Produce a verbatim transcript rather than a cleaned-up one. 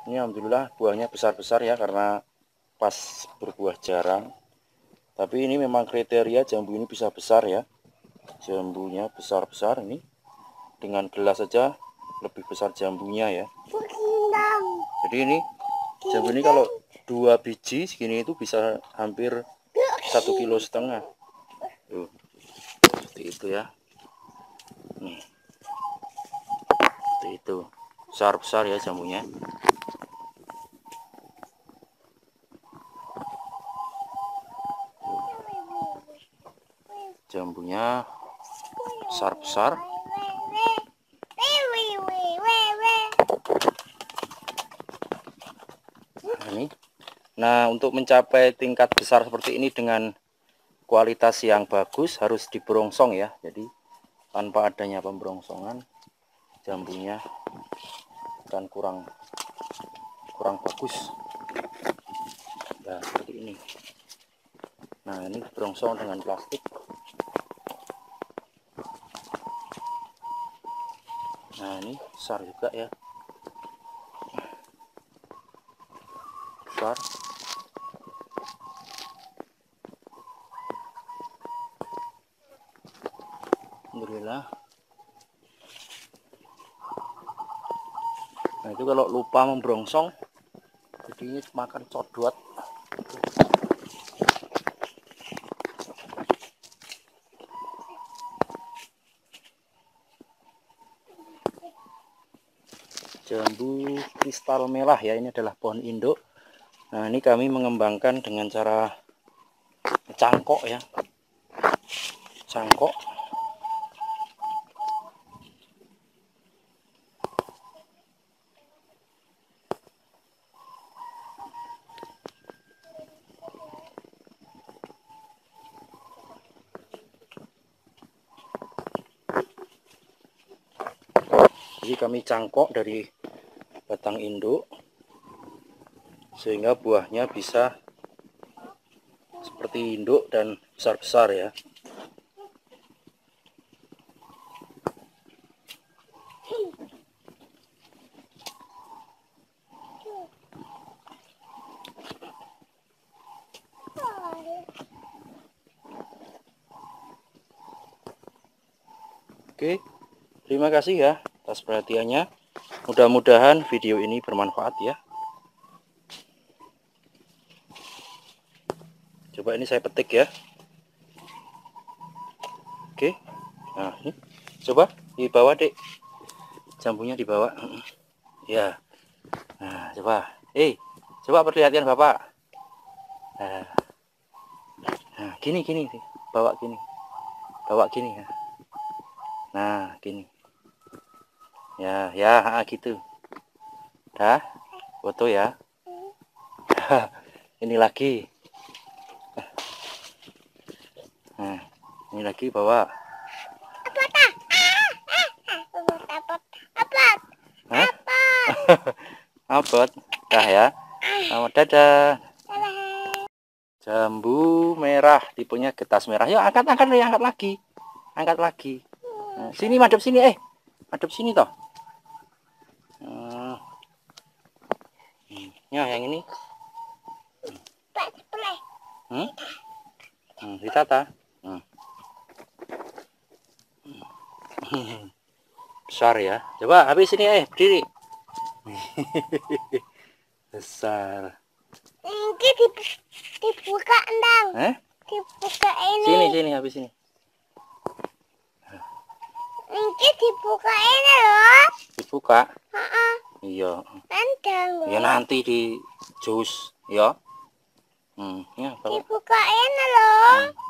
Ini alhamdulillah buahnya besar-besar ya, karena pas berbuah jarang. Tapi ini memang kriteria jambu ini bisa besar ya. Jambunya besar-besar ini. Dengan gelas saja lebih besar jambunya ya. Jadi ini jambu ini kalau dua biji segini itu bisa hampir satu kilo setengah. Tuh, seperti itu ya. Nih, seperti itu. Besar-besar ya jambunya. Jambunya besar-besar. Nah, ini. Nah, untuk mencapai tingkat besar seperti ini dengan kualitas yang bagus harus dibrongsong ya. Jadi tanpa adanya pembrongsongan jambunya akan kurang kurang bagus. Nah, seperti ini. Nah, ini dibrongsong dengan plastik. Nah, ini besar juga ya. Besar. Alhamdulillah. Nah, itu kalau lupa membrongsong jadi makan codot. Jambu kristal merah ya, ini adalah pohon induk. Nah, ini kami mengembangkan dengan cara cangkok ya. Cangkok. Jadi kami cangkok dari batang induk sehingga buahnya bisa seperti induk dan besar-besar ya. Oke, terima kasih ya atas perhatiannya. Mudah-mudahan video ini bermanfaat ya. Coba ini saya petik ya. Oke, nah ini coba dibawa dek, jambunya dibawa ya. Nah coba, eh coba perlihatkan bapak. Nah, nah gini gini, bawa gini, bawa gini ya. Nah gini ya, ya gitu dah, foto ya. Ini lagi, nah ini lagi bawa. Hah? Abot dah ya. Selamat dadah. Jambu merah tipenya getas merah. Yuk angkat angkat nih, angkat lagi. Angkat lagi. Nah, sini madep sini eh. Madep sini toh. Hmm. Ya yang ini. Hmm? Hmm, ditata. Hmm. Besar ya. Coba habis ini eh berdiri. Besar. Ini dibuka endang. Eh? Dibuka ini. Sini sini habis ini. Ini dibuka ini loh. Dibuka. Heeh. Iya. Endang loh. Ya nanti di jus ya. Hmm, ya, Dibuka ini loh. Hmm.